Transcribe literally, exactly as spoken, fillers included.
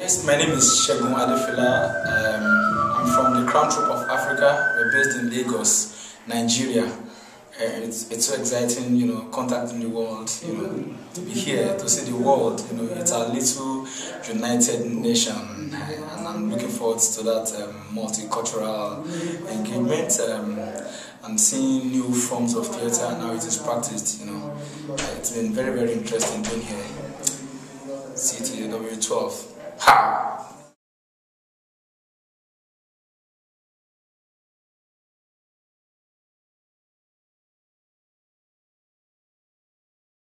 Yes, my name is Segun. Um, I'm from the Crown Troupe of Africa. We're based in Lagos, Nigeria. Uh, it's, it's so exciting, you know, contacting the world, you know, to be here, to see the world, you know, it's our little united nation, and I'm looking forward to that um, multicultural engagement um, and seeing new forms of theatre and how it is practiced, you know. Uh, it's been very, very interesting being here. C T W twelve. Ha!